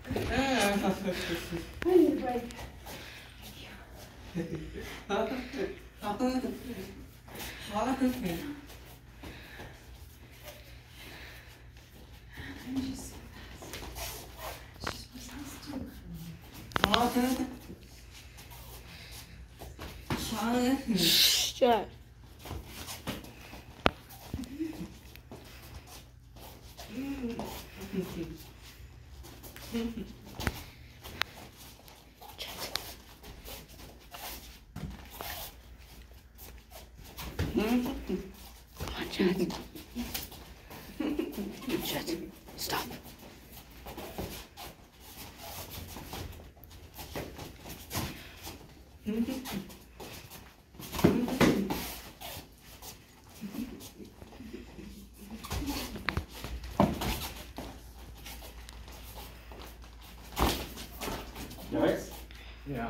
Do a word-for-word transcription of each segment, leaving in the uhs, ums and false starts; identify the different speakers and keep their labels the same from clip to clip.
Speaker 1: I need a break. I'm just so fast. She's supposed to do.
Speaker 2: Shut. Come on, Chad. Chad, stop.
Speaker 3: Nice?
Speaker 4: Yeah.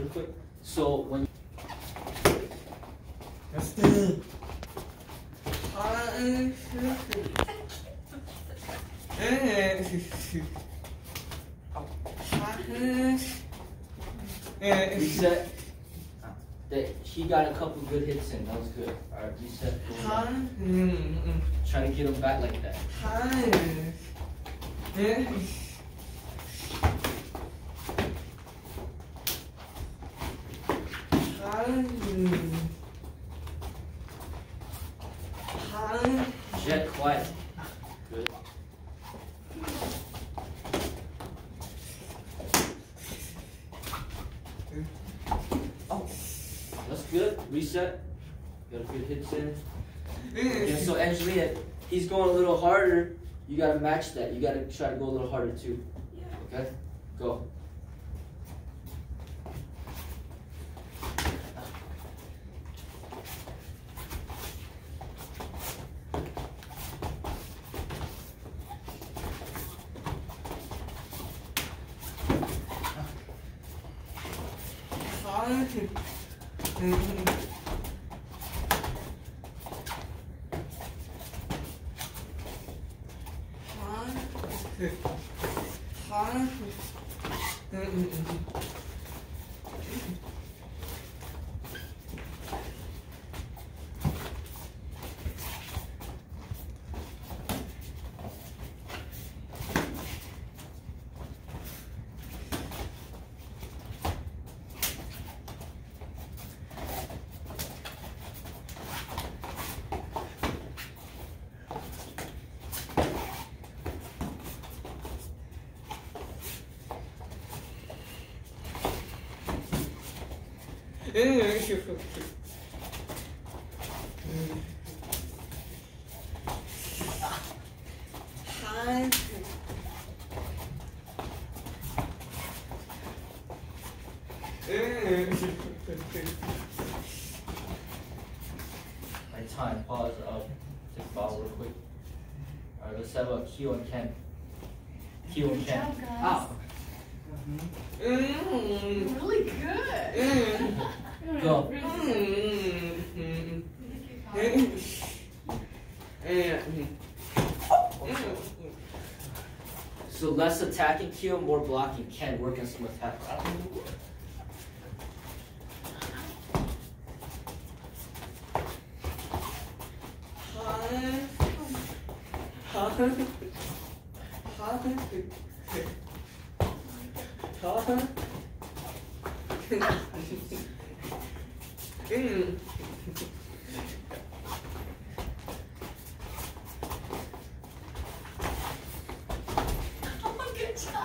Speaker 3: real quick. So when
Speaker 4: Let's do it. One,
Speaker 3: reset, that he got a couple good hits in. That was good. All right, reset. Try to get him back like that. Jet quiet. Good. Oh, that's good. Reset. Got a good hits in. Okay, so Angelina, he's going a little harder. You gotta match that. You gotta try to go a little harder too. Okay? Go. My time. Pause. I'll take a ball real quick. All right, let's have a Q and Ken. Q and
Speaker 1: Good
Speaker 3: Ken.
Speaker 1: job, guys.
Speaker 3: Ow.
Speaker 1: Really good.
Speaker 3: Go. So less attacking Q, more blocking. Ken, work on some attacks.
Speaker 1: Oh, good job.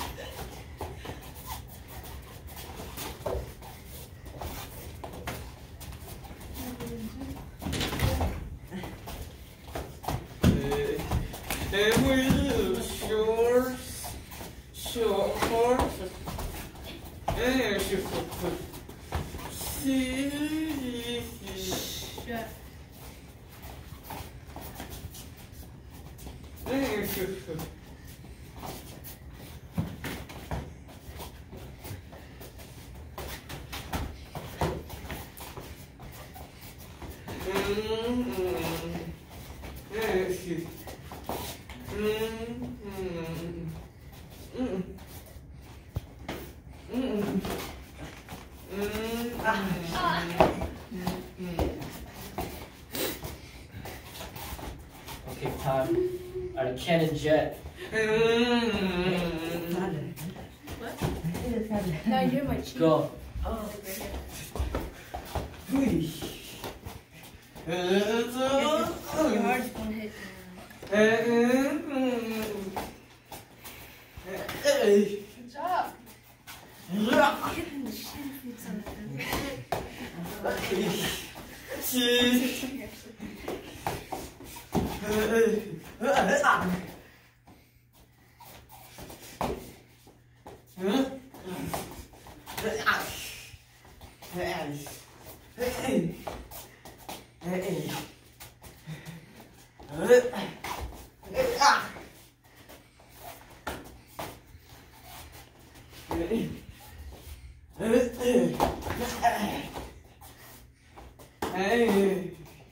Speaker 4: Short, short, and
Speaker 1: Shut.
Speaker 3: Okay, time. All right, Ken and Jet.
Speaker 1: Now you're my cheek.
Speaker 3: Go.
Speaker 1: Oh, your heart's gonna hit Good job. Hitting the shin fits on
Speaker 4: Hey! Hey.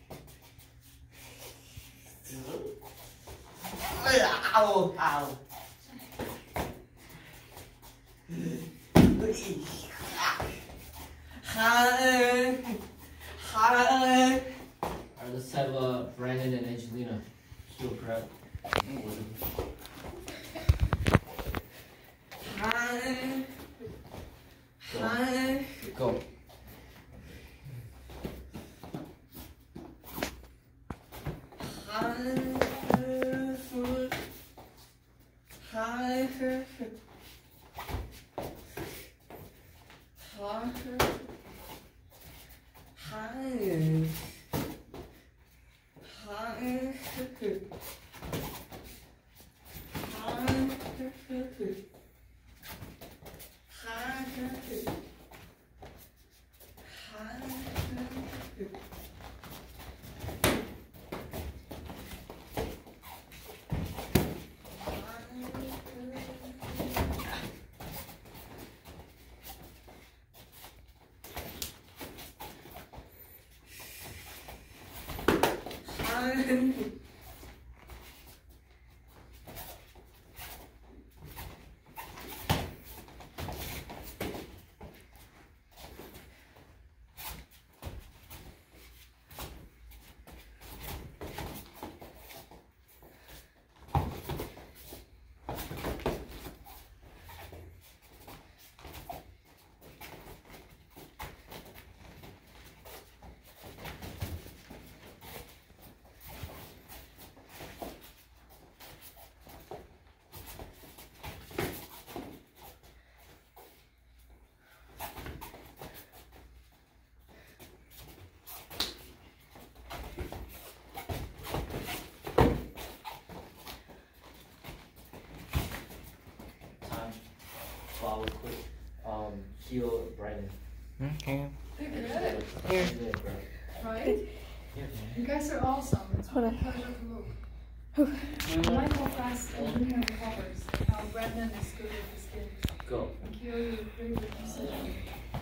Speaker 4: Ow, ow. Hi. Hi.
Speaker 3: Alright, let's have uh, Brandon and Angelina. Still crap.
Speaker 4: Hi.
Speaker 3: Go.
Speaker 4: Hi.
Speaker 3: Go.
Speaker 4: Hi. Hi. Hi.
Speaker 3: Time. Follow quick. Um, heal Brandon.
Speaker 2: Okay.
Speaker 1: They're good,
Speaker 2: Here.
Speaker 3: Yeah, bro.
Speaker 1: right?
Speaker 3: Yeah,
Speaker 1: You guys are awesome. It's
Speaker 2: Hold on.
Speaker 1: a pleasure to look. I like how fast Angelina recovers, and how Brandon is good with his skills.
Speaker 3: Go.
Speaker 1: And Kyo, you're great with precision.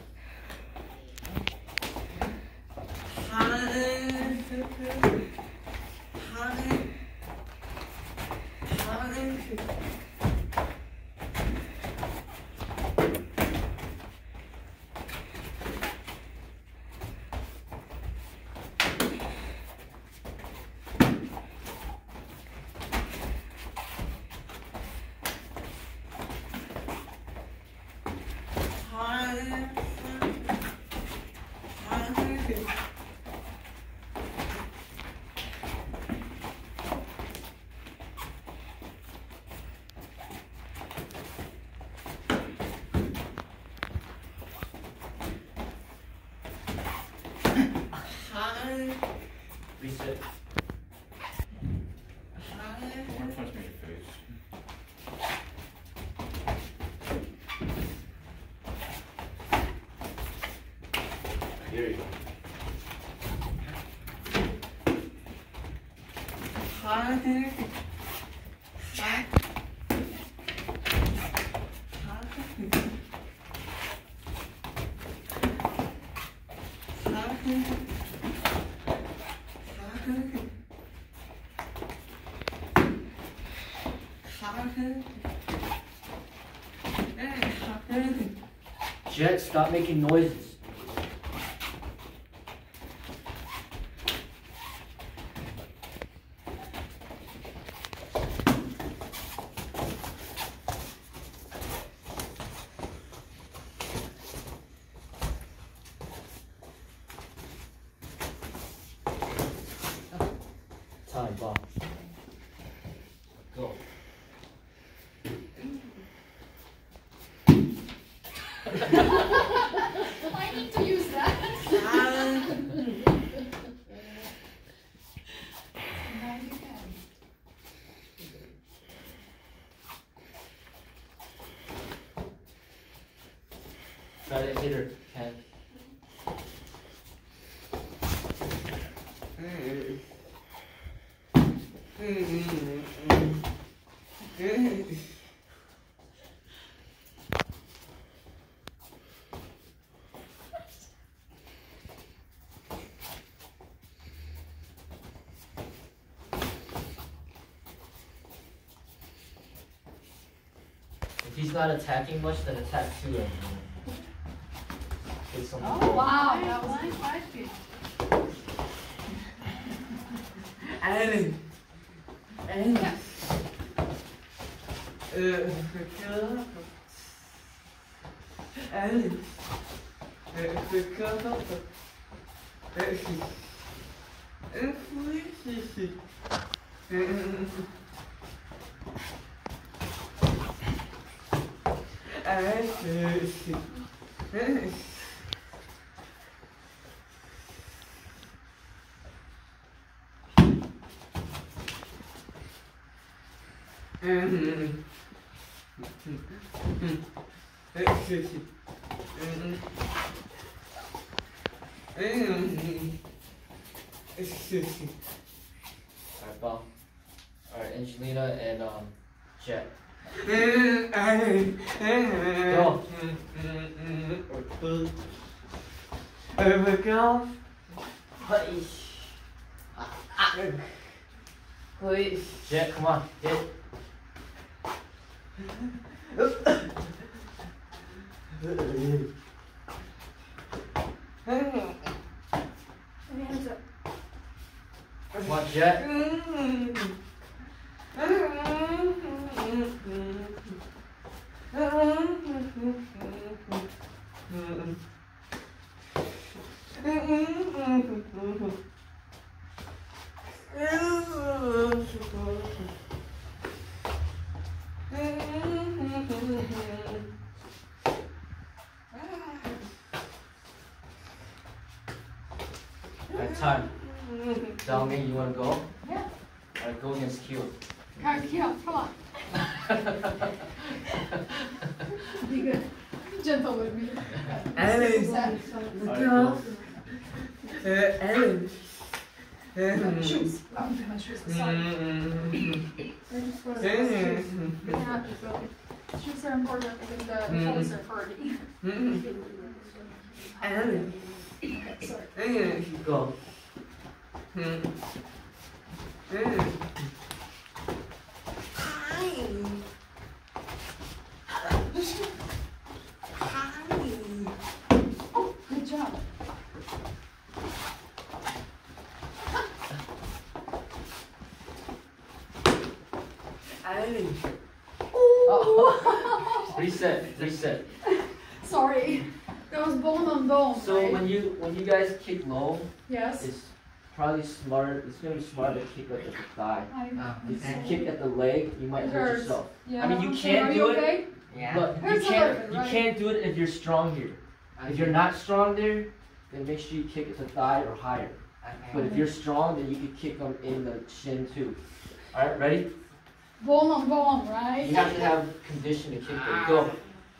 Speaker 3: Reset.
Speaker 5: Don't touch me in your face.
Speaker 3: Here you go. Jet, stop making noises. Time, bomb. Go.
Speaker 1: I need to use that. Now you can.
Speaker 3: Try to hit her, Ken. he's not attacking much, then attack two of him. Get some
Speaker 1: Oh wow, that was nice fight.
Speaker 4: Ellen. Ellen.
Speaker 1: Yeah.
Speaker 4: Uh, forkører. Ellen. Uh, forkører. Uh, please.
Speaker 3: Alright, Bob. Alright, Angelina and um, Jet. Go.
Speaker 4: Overcome.
Speaker 3: Jet, come on, hit.
Speaker 1: Hands up.
Speaker 3: Come on, Jet. Alright, time. Xiaoming, you wanna go?
Speaker 1: Yeah.
Speaker 3: Alright, go against Q.
Speaker 1: Alright, Kiel, come on. Be good. Gentle with me.
Speaker 4: Ellen.
Speaker 1: Sad.
Speaker 4: Forkører. Ellen.
Speaker 1: Shoes. Oh, my shoes. Sorry. I just wanted to shoes. Yeah, so shoes are important because the toes are hurting.
Speaker 4: Ellen.
Speaker 1: Okay, sorry.
Speaker 3: Go.
Speaker 1: Oh, good job.
Speaker 4: Ellen.
Speaker 3: Oh. Reset, reset.
Speaker 1: Sorry. That was bone on bone,
Speaker 3: So
Speaker 1: right?
Speaker 3: when you when you guys kick low,
Speaker 1: Yes.
Speaker 3: it's probably smarter. It's gonna be smarter to kick like at the thigh.
Speaker 1: I,
Speaker 3: If you kick at the leg, you might
Speaker 1: It
Speaker 3: hurt
Speaker 1: hurts.
Speaker 3: yourself.
Speaker 1: yeah.
Speaker 3: I mean, you
Speaker 1: So
Speaker 3: can't
Speaker 1: are
Speaker 3: do
Speaker 1: you
Speaker 3: it.
Speaker 1: okay?
Speaker 3: But you
Speaker 1: Hurts a
Speaker 3: can't
Speaker 1: little bit,
Speaker 3: you
Speaker 1: right?
Speaker 3: can't do it if you're strong here. If you're not strong there, then make sure you kick at the thigh or higher. But if you're strong, then you can kick them in the shin too. All right, ready?
Speaker 1: Bone on bone, right?
Speaker 3: You have to have condition to kick them. Go.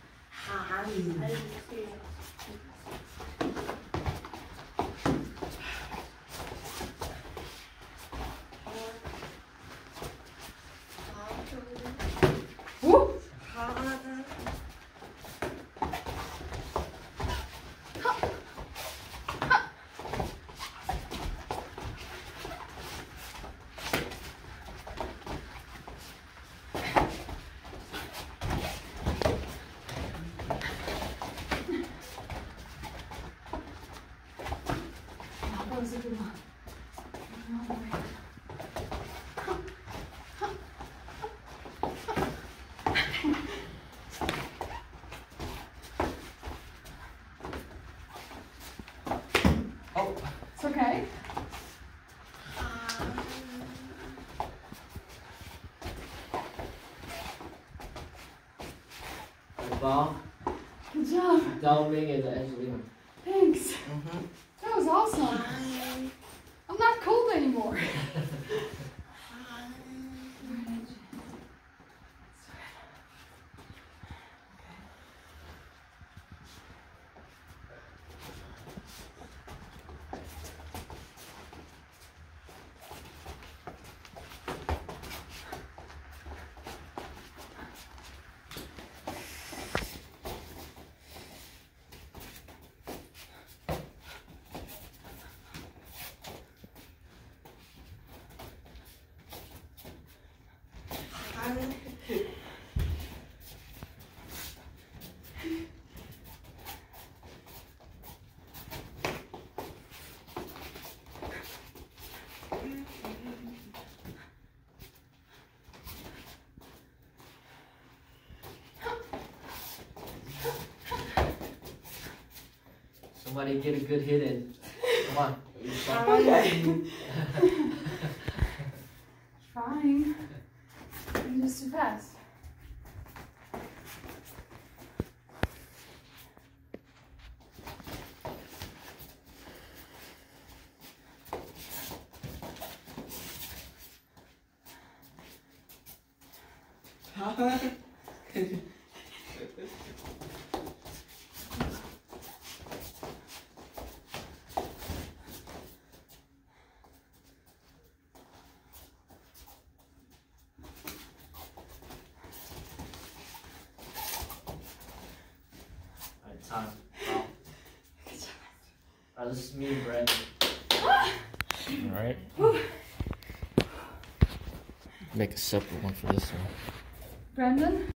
Speaker 1: Woo! That was a good one.
Speaker 3: Oh.
Speaker 1: It's okay.
Speaker 3: Bob,
Speaker 1: Good job.
Speaker 3: Xiaoming, and Angelina.
Speaker 1: Thanks. That was awesome. I'm not cold anymore.
Speaker 3: Somebody get a good hit in. Come on.
Speaker 1: Trying. Trying. You're just too fast.
Speaker 3: Alright, time. Wow. Alright, this is me and Brandon.
Speaker 5: Alright. Make a separate one for this one.
Speaker 1: Brandon?